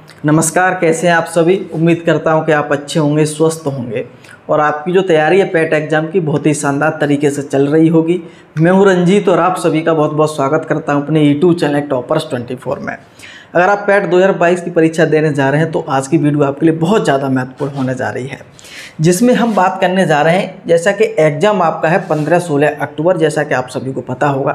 नमस्कार, कैसे हैं आप सभी। उम्मीद करता हूं कि आप अच्छे होंगे, स्वस्थ होंगे और आपकी जो तैयारी है पैट एग्जाम की बहुत ही शानदार तरीके से चल रही होगी। मैं हूं रंजीत और आप सभी का बहुत बहुत स्वागत करता हूं अपने यूट्यूब चैनल टॉपर्स 24 में। अगर आप पैट 2022 की परीक्षा देने जा रहे हैं तो आज की वीडियो आपके लिए बहुत ज़्यादा महत्वपूर्ण होने जा रही है, जिसमें हम बात करने जा रहे हैं जैसा कि एग्ज़ाम आपका है 15-16 अक्टूबर। जैसा कि आप सभी को पता होगा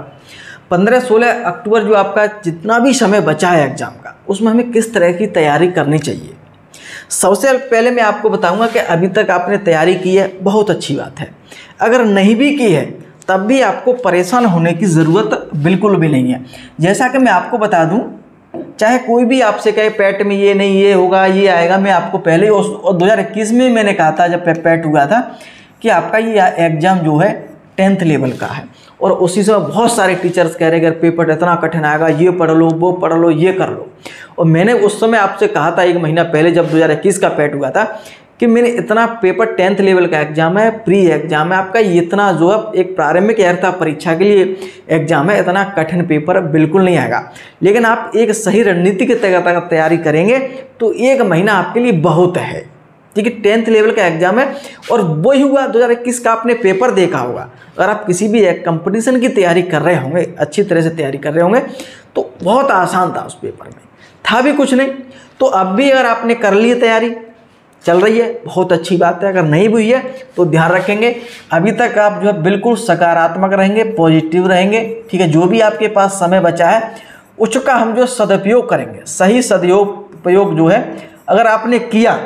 15-16 अक्टूबर जो आपका जितना भी समय बचा है एग्ज़ाम का, उसमें हमें किस तरह की तैयारी करनी चाहिए। सबसे पहले मैं आपको बताऊंगा कि अभी तक आपने तैयारी की है, बहुत अच्छी बात है। अगर नहीं भी की है तब भी आपको परेशान होने की ज़रूरत बिल्कुल भी नहीं है। जैसा कि मैं आपको बता दूं, चाहे कोई भी आपसे कहे पैट में ये नहीं, ये होगा, ये आएगा, मैं आपको पहले और 2021 में मैंने कहा था जब पैट हुआ था कि आपका ये एग्ज़ाम जो है 10th लेवल का है। और उसी समय बहुत सारे टीचर्स कह रहे हैं अगर पेपर इतना कठिन आएगा, ये पढ़ लो, वो पढ़ लो, ये कर लो। और मैंने उस समय आपसे कहा था 1 महीना पहले जब 2021 का पैट हुआ था कि मैंने इतना पेपर 10th लेवल का एग्जाम है, प्री एग्जाम है आपका, इतना जो है एक प्रारंभिक अर्हता परीक्षा के लिए एग्जाम है, इतना कठिन पेपर बिल्कुल नहीं आएगा। लेकिन आप एक सही रणनीति के तहत तैयारी करेंगे तो 1 महीना आपके लिए बहुत है। ठीक है, 10th लेवल का एग्जाम है और वही हुआ 2021 का आपने पेपर देखा होगा। अगर आप किसी भी एक कंपटीशन की तैयारी कर रहे होंगे, अच्छी तरह से तैयारी कर रहे होंगे, तो बहुत आसान था उस पेपर में, था भी कुछ नहीं। तो अब भी अगर आपने कर ली तैयारी, चल रही है, बहुत अच्छी बात है। अगर नहीं भी हुई है तो ध्यान रखेंगे अभी तक आप जो है बिल्कुल सकारात्मक रहेंगे, पॉजिटिव रहेंगे। ठीक है, जो भी आपके पास समय बचा है उसका हम जो सदुपयोग करेंगे, सही सदुपयोग जो है अगर आपने किया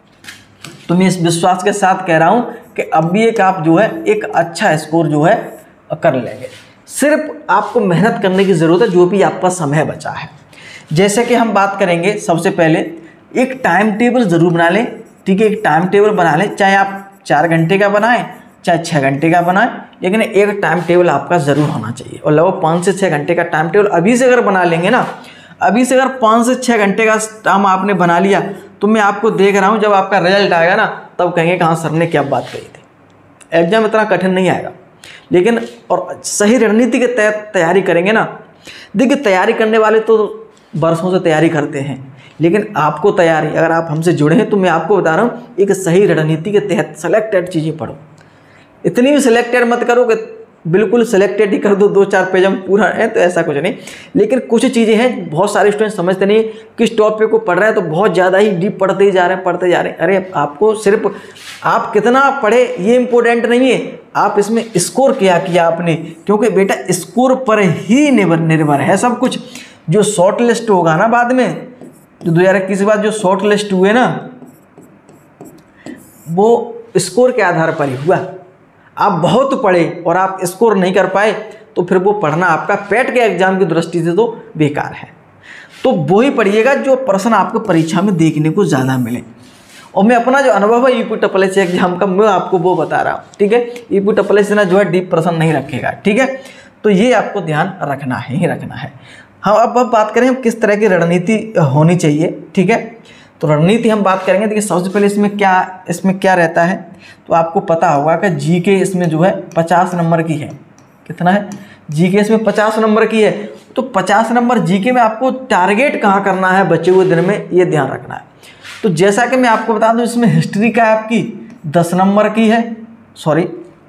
तो मैं इस विश्वास के साथ कह रहा हूँ कि अब भी आप जो है एक अच्छा स्कोर जो है कर लेंगे। सिर्फ आपको मेहनत करने की ज़रूरत है, जो भी आपका समय बचा है। जैसे कि हम बात करेंगे, सबसे पहले एक टाइम टेबल ज़रूर बना लें। ठीक है, एक टाइम टेबल बना लें, चाहे आप 4 घंटे का बनाएं चाहे 6 घंटे का बनाएं, लेकिन एक टाइम टेबल आपका ज़रूर होना चाहिए। और लगभग 5 से 6 घंटे का टाइम टेबल अभी से अगर बना लेंगे ना, अभी से अगर 5 से 6 घंटे का टाइम आपने बना लिया तो मैं आपको देख रहा हूँ जब आपका रिजल्ट आएगा ना तब कहेंगे कहाँ सर ने क्या बात कही थी। एग्जाम इतना कठिन नहीं आएगा, लेकिन और सही रणनीति के तहत तैयारी करेंगे ना। देखिए, तैयारी करने वाले तो बरसों से तैयारी करते हैं, लेकिन आपको तैयारी, अगर आप हमसे जुड़े हैं तो मैं आपको बता रहा हूँ एक सही रणनीति के तहत सेलेक्टेड चीज़ें पढ़ो। इतनी भी सिलेक्टेड मत करो कि बिल्कुल सिलेक्टेड ही कर दो, 2-4 पेज हम पूरा है, तो ऐसा कुछ नहीं। लेकिन कुछ चीज़ें हैं, बहुत सारे स्टूडेंट समझते नहीं किस टॉपिक को पढ़ रहे हैं तो बहुत ज़्यादा ही डीप पढ़ते ही जा रहे हैं। अरे आपको सिर्फ आप कितना पढ़े ये इम्पोर्टेंट नहीं है, आप इसमें स्कोर क्या किया आपने, क्योंकि बेटा स्कोर पर ही निर्भर है सब कुछ। जो शॉर्ट लिस्ट होगा ना बाद में, जो 2021 के बाद जो शॉर्ट लिस्ट हुए ना, वो स्कोर के आधार पर ही हुआ। आप बहुत पढ़े और आप स्कोर नहीं कर पाए तो फिर वो पढ़ना आपका पैट के एग्जाम की दृष्टि से तो बेकार है। तो वो ही पढ़िएगा जो प्रश्न आपको परीक्षा में देखने को ज़्यादा मिले। और मैं अपना जो अनुभव है यूपीएससी एग्जाम का, मैं आपको वो बता रहा हूँ। ठीक है, यूपीएससी ना जो है डीप प्रश्न नहीं रखेगा। ठीक है, तो ये आपको ध्यान रखना ही रखना है। हम अब बात करें हम किस तरह की रणनीति होनी चाहिए। ठीक है, तो रणनीति हम बात करेंगे। देखिए, सबसे पहले इसमें क्या रहता है, तो आपको पता होगा कि जीके इसमें जो है 50 नंबर की है। कितना है? जीके इसमें 50 नंबर की है। तो 50 नंबर जीके में आपको टारगेट कहाँ करना है बचे हुए दिन में, ये ध्यान रखना है। तो जैसा कि मैं आपको बता दूं, इसमें हिस्ट्री का आपकी 10 नंबर की है, सॉरी,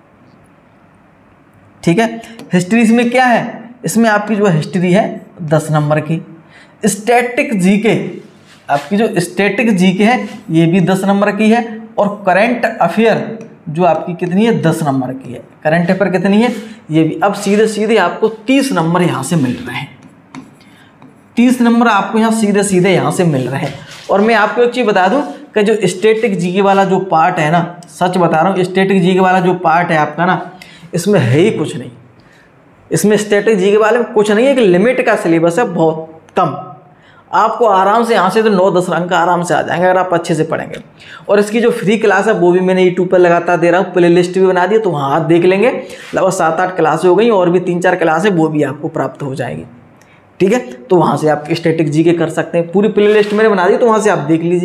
ठीक है। हिस्ट्री इसमें क्या है, इसमें आपकी जो हिस्ट्री है 10 नंबर की। स्टैटिक जीके, आपकी जो स्टैटिक जीके है ये भी 10 नंबर की है। और करंट अफेयर जो आपकी कितनी है, 10 नंबर की है। करंट अफेयर कितनी है, ये भी। अब सीधे आपको 30 नंबर यहाँ से मिल रहे हैं। 30 नंबर आपको यहाँ सीधे यहाँ से मिल रहे हैं। और मैं आपको एक चीज़ बता दूं कि जो स्टैटिक जीके वाला जो पार्ट है ना, सच बता रहा हूँ, स्टैटिक जीके वाला जो पार्ट है आपका ना, इसमें है ही कुछ नहीं। इसमें स्टैटिक जीके वाले में कुछ नहीं है, कि लिमिट का सिलेबस है बहुत कम। आपको आराम से यहाँ से तो 9-10 अंक आराम से आ जाएंगे अगर आप अच्छे से पढ़ेंगे। और इसकी जो फ्री क्लास है वो भी मैंने यूट्यूब पर लगातार दे रहा हूँ, प्ले लिस्ट भी बना दी, तो वहाँ आप देख लेंगे। लगभग 7-8 क्लासें हो गई और भी 3-4 क्लासें वो भी आपको प्राप्त हो जाएगी। ठीक है, तो वहाँ से आप स्टैटिक जीके कर सकते हैं। पूरी प्ले लिस्ट मैंने बना दी, तो वहाँ से आप देख लीजिएगा।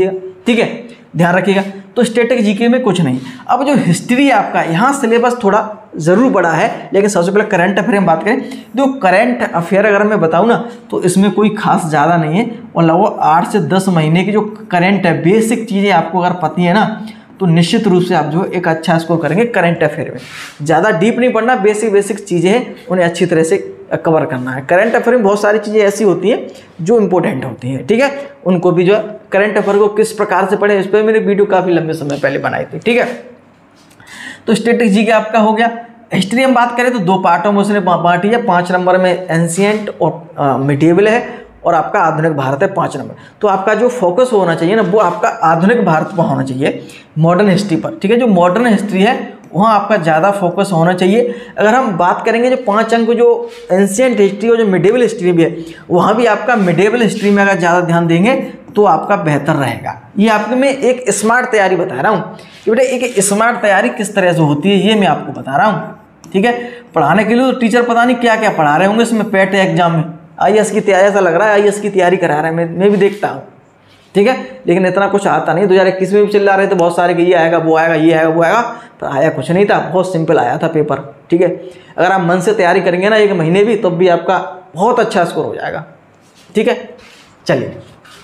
ठीक है, ध्यान रखिएगा। तो स्टैटिक जीके में कुछ नहीं। अब जो हिस्ट्री है आपका, यहाँ सिलेबस थोड़ा ज़रूर बड़ा है, लेकिन सबसे पहले करंट अफेयर में बात करें। जो करंट अफेयर अगर मैं बताऊँ ना तो इसमें कोई खास ज़्यादा नहीं है, और लगभग 8 से 10 महीने की जो करंट है, बेसिक चीज़ें आपको अगर पता है ना तो निश्चित रूप से आप जो एक अच्छा स्कोर करेंगे करंट अफेयर में। ज़्यादा डीप नहीं पढ़ना, बेसिक चीज़ें हैं उन्हें अच्छी तरह से कवर करना है। करंट अफेयर में बहुत सारी चीज़ें ऐसी होती हैं जो इंपॉर्टेंट होती हैं, ठीक है, उनको भी जो है करंट अफेयर को किस प्रकार से पढ़ें, इस पर मैंने वीडियो काफ़ी लंबे समय पहले बनाई थी, ठीक है। तो स्टैटिक जीके आपका हो गया। हिस्ट्री हम बात करें तो 2 पार्टों में उसने बांटी है। 5 नंबर में एंशिएंट और मिडिएवल है, और आपका आधुनिक भारत है 5 नंबर। तो आपका जो फोकस होना चाहिए ना वो आपका आधुनिक भारत पर होना चाहिए, मॉडर्न हिस्ट्री पर, ठीक है। जो मॉडर्न हिस्ट्री है वहाँ आपका ज़्यादा फोकस होना चाहिए। अगर हम बात करेंगे जो 5 अंक जो एंशिएंट हिस्ट्री और जो मिडिएवल हिस्ट्री भी है, वहाँ भी आपका मिडिएवल हिस्ट्री में अगर ज़्यादा ध्यान देंगे तो आपका बेहतर रहेगा। ये आपको मैं एक स्मार्ट तैयारी बता रहा हूँ कि बेटा एक स्मार्ट तैयारी किस तरह से होती है, ये मैं आपको बता रहा हूँ, ठीक है। पढ़ाने के लिए तो टीचर पता नहीं क्या क्या पढ़ा रहे होंगे इसमें पेट एग्जाम में, IAS की तैयारी, ऐसा लग रहा है IAS की तैयारी करा रहा है, मैं भी देखता हूँ, ठीक है, लेकिन इतना कुछ आता नहीं। 2021 में भी चिल्ला रहे थे बहुत सारे कि ये आएगा वो आएगा ये आएगा वो आएगा, पर आया कुछ नहीं था, बहुत सिंपल आया था पेपर, ठीक है। अगर आप मन से तैयारी करेंगे ना 1 महीने भी, तब भी आपका बहुत अच्छा स्कोर हो जाएगा, ठीक है। चलिए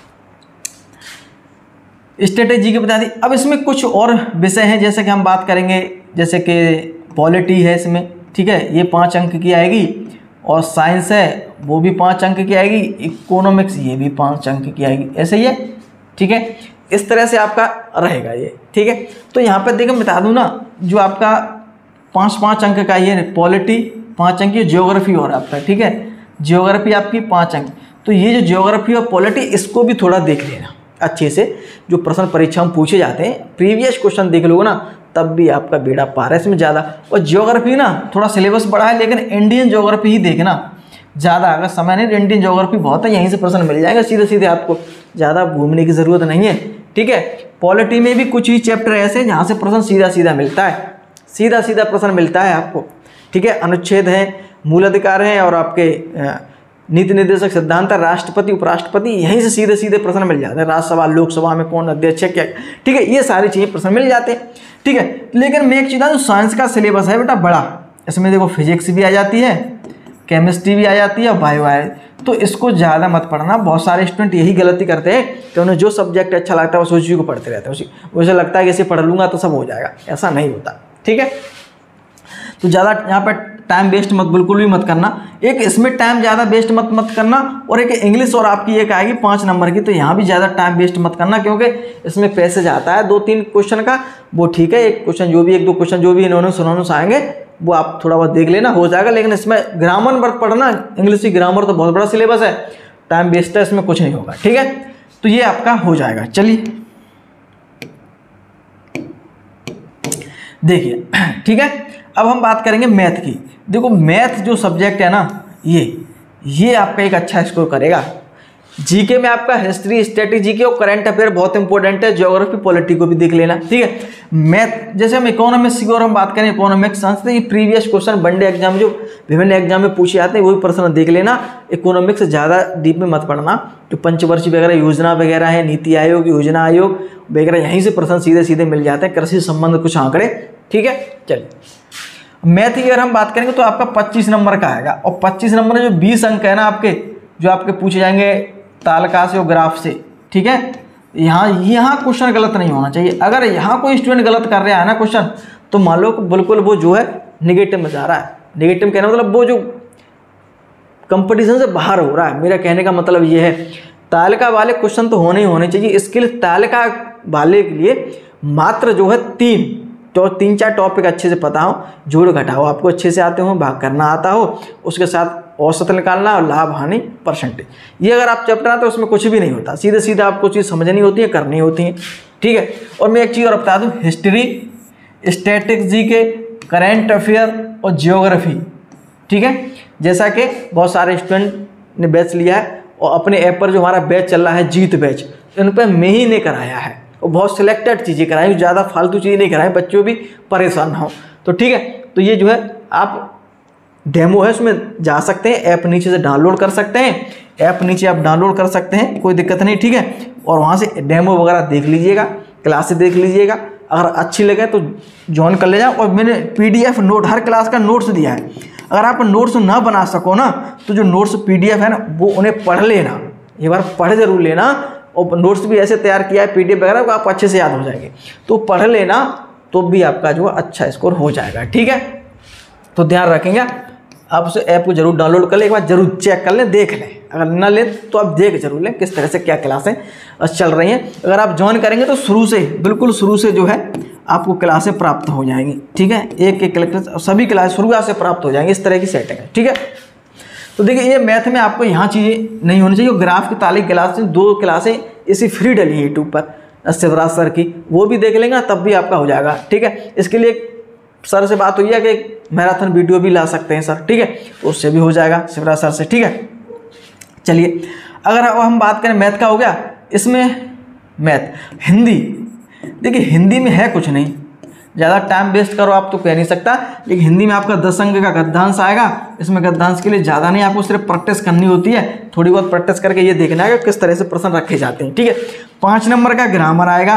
स्ट्रेटेजी की बता दी। अब इसमें कुछ और विषय हैं, जैसे कि हम बात करेंगे, जैसे कि पॉलिटी है इसमें, ठीक है, ये 5 अंक की आएगी, और साइंस है वो भी 5 अंक की आएगी, इकोनॉमिक्स ये भी 5 अंक की आएगी, ऐसे ही है, ठीक है। इस तरह से आपका रहेगा ये, ठीक है। तो यहाँ पर देखो बता दूँ ना, जो आपका 5-5 अंक का ये पॉलिटी 5 अंक की, ज्योग्राफी और आपका, ठीक है, ज्योग्राफी आपकी 5 अंक। तो ये जो ज्योग्राफी और पॉलिटी, इसको भी थोड़ा देख लेना अच्छे से, जो प्रश्न परीक्षा में पूछे जाते हैं प्रीवियस क्वेश्चन देख लोगे ना तब भी आपका बेड़ा पार है इसमें ज़्यादा। और ज्योग्राफी ना थोड़ा सिलेबस बड़ा है, लेकिन इंडियन ज्योग्राफी ही देखना ज़्यादा, अगर समय नहीं, इंडियन ज्योग्राफी बहुत है, यहीं से प्रश्न मिल जाएगा सीधे सीधे, आपको ज़्यादा घूमने की ज़रूरत नहीं है, ठीक है। पॉलिटी में भी कुछ ही चैप्टर ऐसे जहाँ से प्रश्न सीधा मिलता है, सीधा प्रश्न मिलता है आपको, ठीक है। अनुच्छेद हैं, मूल अधिकार हैं, और आपके नीति निर्देशक सिद्धांत, राष्ट्रपति उपराष्ट्रपति, यहीं से सीधे प्रश्न मिल जाते हैं। राज्यसभा लोकसभा में कौन अध्यक्ष है क्या, ठीक है, ये सारी चीज़ें प्रश्न मिल जाते हैं, ठीक है। लेकिन मैं एक चीज़ जो साइंस का सिलेबस है बेटा बड़ा, इसमें देखो फिजिक्स भी आ जाती है, केमिस्ट्री भी आ जाती है, बायो आ, तो इसको ज़्यादा मत पढ़ना। बहुत सारे स्टूडेंट यही गलती करते हैं कि उन्हें जो सब्जेक्ट अच्छा लगता है बस उसी को पढ़ते रहते हैं, उसे लगता है कि इसे पढ़ लूँगा तो सब हो जाएगा, ऐसा नहीं होता, ठीक है। तो ज़्यादा यहाँ पर टाइम वेस्ट मत, बिल्कुल भी मत करना। एक इसमें टाइम ज़्यादा वेस्ट मत करना, और एक इंग्लिश और आपकी एक आएगी 5 नंबर की, तो यहाँ भी ज़्यादा टाइम वेस्ट मत करना, क्योंकि इसमें पैसेज आता है 2-3 क्वेश्चन का, वो ठीक है, एक क्वेश्चन जो भी 1-2 क्वेश्चन जो भी इन्होंने सुनोनस आएंगे वो आप थोड़ा बहुत देख लेना, हो जाएगा। लेकिन इसमें ग्रामर मत पढ़ना, इंग्लिश की ग्रामर तो बहुत बड़ा सिलेबस है, टाइम वेस्ट है, इसमें कुछ नहीं होगा, ठीक है। तो ये आपका हो जाएगा। चलिए देखिए, ठीक है। अब हम बात करेंगे मैथ की। देखो मैथ जो सब्जेक्ट है ना, ये आपका एक अच्छा स्कोर करेगा। जीके में आपका हिस्ट्री, स्टैटिक जीके और करंट अफेयर बहुत इंपॉर्टेंट है, ज्योग्राफी पॉलिटी को भी देख लेना, ठीक है। मैथ जैसे हम इकोनॉमिक्स की और हम बात करें, इकोनॉमिक्स साइंस, ये प्रीवियस क्वेश्चन वनडे एग्जाम जो विभिन्न एग्जाम में पूछे जाते हैं वही प्रश्न देख लेना। इकोनॉमिक्स ज़्यादा डीप में मत पढ़ना, जो पंचवर्षीय वगैरह योजना वगैरह है, नीति आयोग, योजना आयोग वगैरह, यहीं से प्रश्न सीधे मिल जाते हैं, कृषि संबंध कुछ आंकड़े, ठीक है। चलिए मैथ की अगर हम बात करेंगे तो आपका 25 नंबर का आएगा, और 25 नंबर में जो 20 अंक है ना आपके, जो आपके पूछे जाएंगे तालिका से और ग्राफ से, ठीक है। यहाँ क्वेश्चन गलत नहीं होना चाहिए। अगर यहाँ कोई स्टूडेंट गलत कर रहा है ना क्वेश्चन, तो मान लो बिल्कुल वो जो है निगेटिव में जा रहा है। निगेटिव कहना मतलब वो जो कंपटीशन से बाहर हो रहा है, मेरा कहने का मतलब ये है। तालिका वाले क्वेश्चन तो होने ही होने चाहिए, इसके लिए तालिका वाले के लिए मात्र जो है 3-4 टॉपिक अच्छे से पता हो, जोड़ घटाओ आपको अच्छे से आते हो, भाग करना आता हो, उसके साथ औसत निकालना और लाभ हानि परसेंटेज, ये अगर आप चैप्टर आते हो उसमें कुछ भी नहीं होता, सीधे आपको चीज़ समझनी होती है, करनी होती है, ठीक है। और मैं एक चीज़ और बता दूँ, history, static GK, current affair और जियोग्राफी, ठीक है। जैसा कि बहुत सारे स्टूडेंट ने बैच लिया है और अपने ऐप पर जो हमारा बैच चल रहा है जीत बैच, इन पर मैं ही ने कराया है, और बहुत सिलेक्टेड चीज़ें कराई, ज़्यादा फालतू चीज़ें नहीं कराई, बच्चों भी परेशान ना हो, तो ठीक है। तो ये जो है आप डेमो है उसमें जा सकते हैं, ऐप नीचे से डाउनलोड कर सकते हैं, ऐप नीचे आप डाउनलोड कर सकते हैं, कोई दिक्कत नहीं, ठीक है। और वहाँ से डेमो वगैरह देख लीजिएगा, क्लासेस देख लीजिएगा, अगर अच्छी लगे तो ज्वाइन कर ले जाओ। और मैंने PDF नोट, हर क्लास का नोट्स दिया है। अगर आप नोट्स ना बना सको ना तो जो नोट्स PDF है ना वो उन्हें पढ़ लेना, एक बार पढ़ जरूर लेना। और नोट्स भी ऐसे तैयार किया है PDF वगैरह को, आप अच्छे से याद हो जाएंगे, तो पढ़ लेना, तो भी आपका जो अच्छा स्कोर हो जाएगा, ठीक है। तो ध्यान रखेंगे, आप उस ऐप को जरूर डाउनलोड कर लें, एक बार जरूर चेक कर लें, देख लें। अगर ना लें तो आप देख जरूर लें किस तरह से क्या क्लासें चल रही हैं। अगर आप ज्वाइन करेंगे तो शुरू से, बिल्कुल शुरू से जो है आपको क्लासें प्राप्त हो जाएंगी, ठीक है। एक एक क्लास, सभी क्लास शुरुआत से प्राप्त हो जाएंगी, इस तरह की सेटिंग है, ठीक है। तो देखिए ये मैथ में आपको यहाँ चीज़ें नहीं होनी चाहिए। ग्राफ की तालिक क्लास 2 क्लासें इसी फ्री डली है यूट्यूब पर शिवराज सर की, वो भी देख लेंगे तब भी आपका हो जाएगा, ठीक है। इसके लिए सर से बात हुई है कि मैराथन वीडियो भी ला सकते हैं सर, ठीक है, तो उससे भी हो जाएगा शिवराज सर से, ठीक है। चलिए अगर अब हम बात करें मैथ का, हो गया इसमें मैथ। हिंदी, देखिए हिंदी में है कुछ नहीं, ज़्यादा टाइम वेस्ट करो आप तो कह नहीं सकता, लेकिन हिंदी में आपका 10 अंक का गद्यांश आएगा। इसमें गद्यांश के लिए ज़्यादा नहीं, आपको सिर्फ प्रैक्टिस करनी होती है, थोड़ी बहुत प्रैक्टिस करके ये देखना है कि किस तरह से प्रश्न रखे जाते हैं, ठीक है। 5 नंबर का ग्रामर आएगा,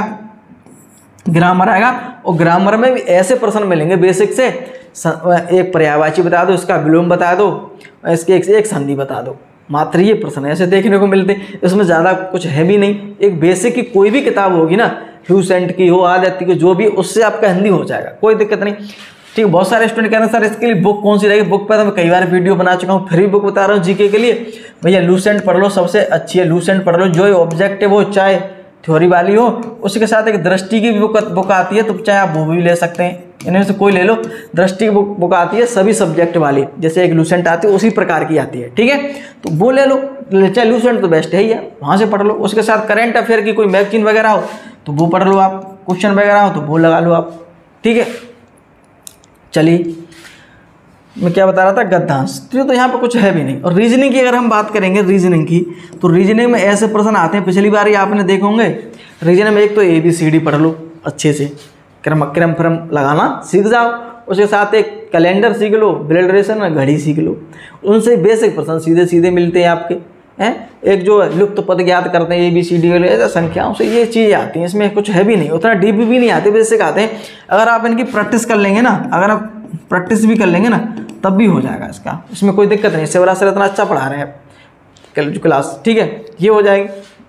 ग्रामर आएगा, और ग्रामर में भी ऐसे प्रश्न मिलेंगे बेसिक से, एक पर्यायवाची बता दो, इसका विलोम बता दो, इसके एक संधि बता दो, मात्र ये प्रश्न ऐसे देखने को मिलते हैं। इसमें ज़्यादा कुछ है भी नहीं, एक बेसिक की कोई भी किताब होगी ना, ह्यूसेंट की हो, आदित्य की, जो भी, उससे आपका हिंदी हो जाएगा, कोई दिक्कत नहीं, ठीक है। बहुत सारे स्टूडेंट कह रहे हैं सर इसके लिए बुक कौन सी रहेगी, बुक पर तो मैं कई बार वीडियो बना चुका हूँ, फिर भी बुक बता रहा हूँ जीके के लिए। भैया लूसेंट पढ़ लो, सबसे अच्छी है लूसेंट पढ़ लो, जो ऑब्जेक्टिव हो, चाहे थ्योरी वाली हो, उसके साथ एक दृष्टि की भी बुक आती है, तो चाहे आप वो भी ले सकते हैं, इनमें से कोई ले लो। दृष्टि की बुक आती है सभी सब्जेक्ट वाली, जैसे एक लूसेंट आती है उसी प्रकार की आती है, ठीक है, तो वो ले लो, चाहे लूसेंट तो बेस्ट है ही है, वहाँ से पढ़ लो। उसके साथ करंट अफेयर की कोई मैगजीन वगैरह हो तो वो पढ़ लो आप, क्वेश्चन वगैरह हो तो वो लगा लो आप, ठीक है। चलिए मैं क्या बता रहा था, गद्यांश, तो यहाँ पर कुछ है भी नहीं। और रीजनिंग की अगर हम बात करेंगे, रीजनिंग की, तो रीजनिंग में ऐसे प्रश्न आते हैं, पिछली बार ही आपने देखे होंगे। रीजनिंग में एक तो ABCD पढ़ लो अच्छे से, क्रम फ्रम लगाना सीख जाओ, उसके साथ एक कैलेंडर सीख लो, ब्लड रेशन में घड़ी सीख लो, उनसे बेसिक प्रश्न सीधे सीधे मिलते हैं आपके हैं। एक जो लुप्त पद ज्ञात करते हैं ABCD वाले, ऐसा संख्याओं से ये चीज़ें आती हैं, इसमें कुछ है भी नहीं, उतना डीप भी नहीं आते, बेसिक आते हैं। अगर आप इनकी प्रैक्टिस कर लेंगे ना, अगर आप प्रैक्टिस भी कर लेंगे ना तब भी हो जाएगा इसका, इसमें कोई दिक्कत नहीं। शिवराज सर इतना अच्छा पढ़ा रहे हैं क्लास, ठीक है, ये हो जाएगी।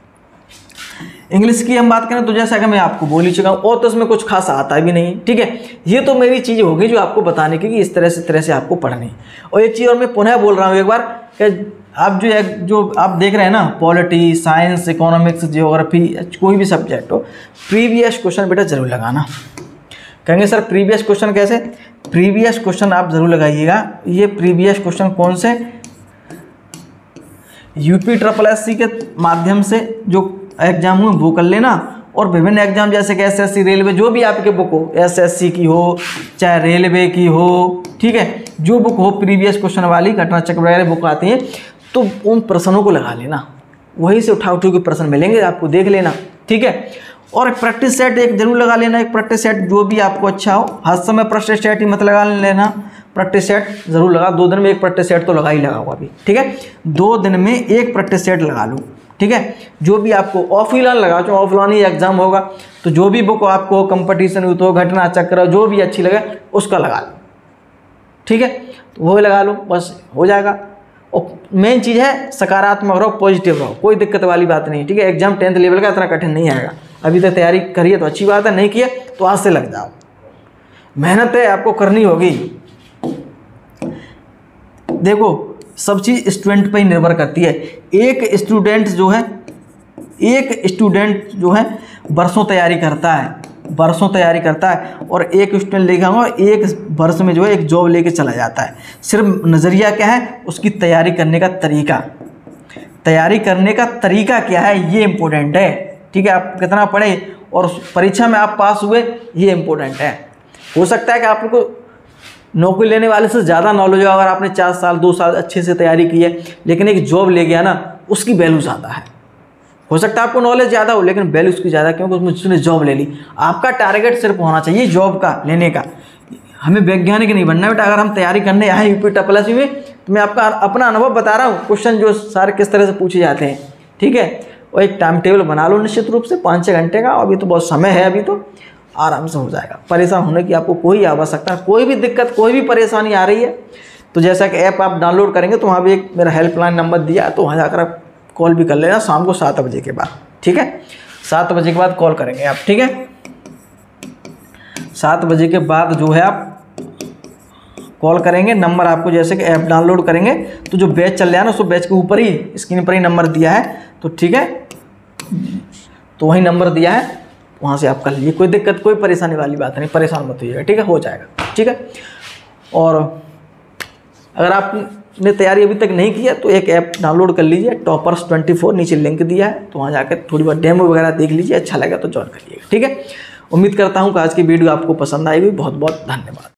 इंग्लिश की हम बात करें तो जैसा कि मैं आपको बोल ही चुका हूँ, और तो इसमें कुछ खास आता भी नहीं, ठीक है। ये तो मेरी चीज़ होगी जो आपको बताने की कि इस तरह से आपको पढ़नी। और एक चीज़ और मैं पुनः बोल रहा हूँ एक बार, कि आप जो आप देख रहे हैं ना, पॉलिटी, साइंस, इकोनॉमिक्स, जियोग्राफी, कोई भी सब्जेक्ट हो, प्रीवियस क्वेश्चन बेटा जरूर लगाना। कहेंगे सर प्रीवियस क्वेश्चन कैसे, प्रीवियस क्वेश्चन आप जरूर लगाइएगा। ये प्रीवियस क्वेश्चन कौन से, UPSSC के माध्यम से जो एग्जाम हुए वो कर लेना, और विभिन्न एग्जाम जैसे कि SSC, रेलवे, जो भी आपके बुक हो, SSC की हो चाहे रेलवे की हो, ठीक है, जो बुक हो प्रीवियस क्वेश्चन वाली, घटना चक्र वगैरह बुक आती हैं, तो उन प्रश्नों को लगा लेना, वहीं से उठा के प्रश्न मिलेंगे आपको, देख लेना, ठीक है। और एक प्रैक्टिस सेट एक जरूर लगा लेना, एक प्रैक्टिस सेट जो भी आपको अच्छा हो, हर समय प्रैक्टिस सेट ही मत लगा लेना, प्रैक्टिस सेट जरूर लगा, 2 दिन में एक प्रैक्टिस सेट तो लगा ही लगा हुआ अभी, ठीक है, 2 दिन में एक प्रैक्टिस सेट लगा लो, ठीक है। जो भी आपको ऑफलाइन लगा, जो ऑफलाइन ही एग्जाम होगा, तो जो भी बुक आपको कंपटीशन हो, तो घटना चक्र जो भी अच्छी लगे उसका लगा लो, ठीक है, तो वो लगा लो, बस हो जाएगा। और मेन चीज़ है सकारात्मक रहो, पॉजिटिव रहो, कोई दिक्कत वाली बात नहीं, ठीक है। एग्जाम 10th लेवल का इतना कठिन नहीं आएगा, अभी तक तैयारी करिए तो अच्छी बात है, नहीं किए तो आज से लग जाओ, मेहनत है आपको करनी होगी। देखो सब चीज़ स्टूडेंट पर ही निर्भर करती है। एक स्टूडेंट जो है वर्षों तैयारी करता है, और एक स्टूडेंट लेके आऊँगा एक वर्ष में जो है एक जॉब लेके चला जाता है। सिर्फ नज़रिया क्या है, उसकी तैयारी करने का तरीका क्या है, ये इम्पोर्टेंट है, ठीक है। आप कितना पढ़े और परीक्षा में आप पास हुए, ये इम्पोर्टेंट है। हो सकता है कि आपको नौकरी लेने वाले से ज़्यादा नॉलेज हो, अगर आपने 4 साल 2 साल अच्छे से तैयारी की है, लेकिन एक जॉब ले गया ना, उसकी वैल्यू ज़्यादा है। हो सकता है आपको नॉलेज ज़्यादा हो, लेकिन वैल्यू उसकी ज़्यादा, क्योंकि उसने जॉब ले ली। आपका टारगेट सिर्फ होना चाहिए जॉब का लेने का, हमें वैज्ञानिक नहीं बनना बेटा। अगर हम तैयारी करने आए UPSSC में, तो मैं आपका अपना अनुभव बता रहा हूँ, क्वेश्चन जो सारे किस तरह से पूछे जाते हैं, ठीक है। और एक टाइम टेबल बना लो निश्चित रूप से 5-6 घंटे का, अभी तो बहुत समय है, अभी तो आराम से हो जाएगा। परेशान होने की आपको कोई आवश्यकता, कोई भी दिक्कत, कोई भी परेशानी आ रही है तो जैसा कि ऐप आप डाउनलोड करेंगे तो वहाँ भी एक मेरा हेल्पलाइन नंबर दिया है, तो वहाँ जाकर आप कॉल भी कर लेना शाम को 7 बजे के बाद, ठीक है। 7 बजे के बाद कॉल करेंगे आप, ठीक है। 7 बजे के बाद जो है आप कॉल करेंगे, नंबर आपको जैसे कि ऐप डाउनलोड करेंगे तो जो बैच चल रहा है ना, उसको बैच के ऊपर ही स्क्रीन पर ही नंबर दिया है, तो ठीक है, तो वही नंबर दिया है, वहाँ से आप कर लीजिए। कोई दिक्कत, कोई परेशानी वाली बात नहीं, परेशान मत होइएगा, ठीक है, हो जाएगा, ठीक है। और अगर आपने तैयारी अभी तक नहीं की है तो एक ऐप डाउनलोड कर लीजिए, टॉपर्स 24, नीचे लिंक दिया है, तो वहाँ जाकर थोड़ी बहुत डेमो वगैरह देख लीजिए, अच्छा लगा तो ज्वाइन करिएगा, ठीक है। उम्मीद करता हूँ कि आज की वीडियो आपको पसंद आएगी। बहुत बहुत धन्यवाद।